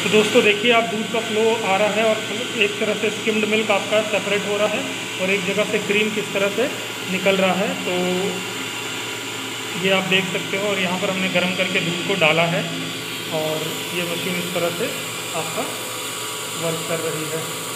तो दोस्तों देखिए, आप दूध का फ्लो आ रहा है और एक तरह से स्किम्ड मिल्क आपका सेपरेट हो रहा है और एक जगह से क्रीम किस तरह से निकल रहा है। तो ये आप देख सकते हो और यहाँ पर हमने गर्म करके दूध को डाला है और ये मशीन इस तरह से आपका वर्क कर रही है।